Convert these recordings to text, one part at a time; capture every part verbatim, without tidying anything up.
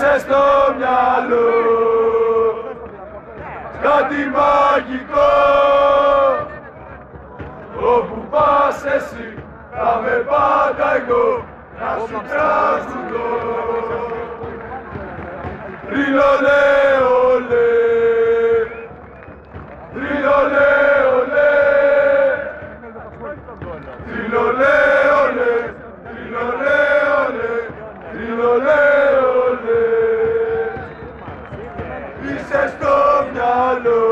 Είσαι στο μυαλό κάτι μαγικό. Όπου πας εσύ θα με πάντα εγώ να σου τραγουδώ. Ριλολέ ολέ, ριλολέ ολέ, ριλολέ ολέ, ριλολέ ολέ, ριλολέ ολέ. Είσαι στο μυαλό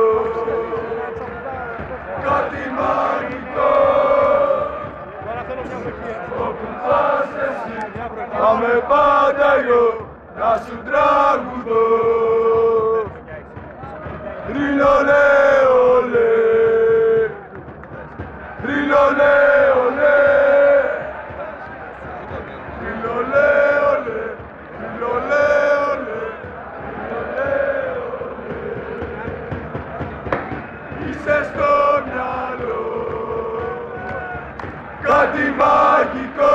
κάτι μαγικό. Όπου πας εσύ θα με πάντα εγώ να σου τραγουδώ. Ριλολέ ολέ, ριλολέ ολέ, ριλολέ ολέ, ριλολέ ολέ, ριλολέ ολέ. Είσαι στο μυαλό κάτι μαγικό.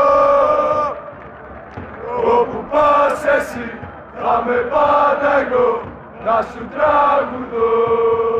Όπου πας εσύ θα με πάντα εγώ να σου τραγουδώ.